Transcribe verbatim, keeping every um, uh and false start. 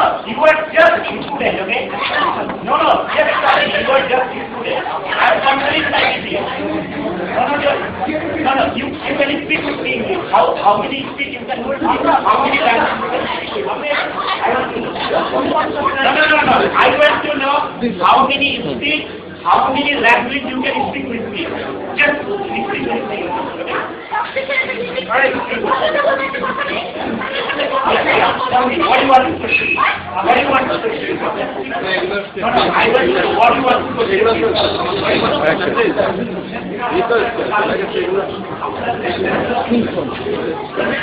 no, you were just a student, okay? No, no, just study, you were just a student. I'm completely studying here. No, no, just, no, no, you, you can speak with me English. How, how many speak you can, how many languages you can speak? How many? I want to know. No, no, no, no, I want to know how many speak, how many languages you can speak with me. Just speak with me. Alright. Tell me, what do you want to pursue? What do you want to pursue? No, no, I want to know what do you want to pursue?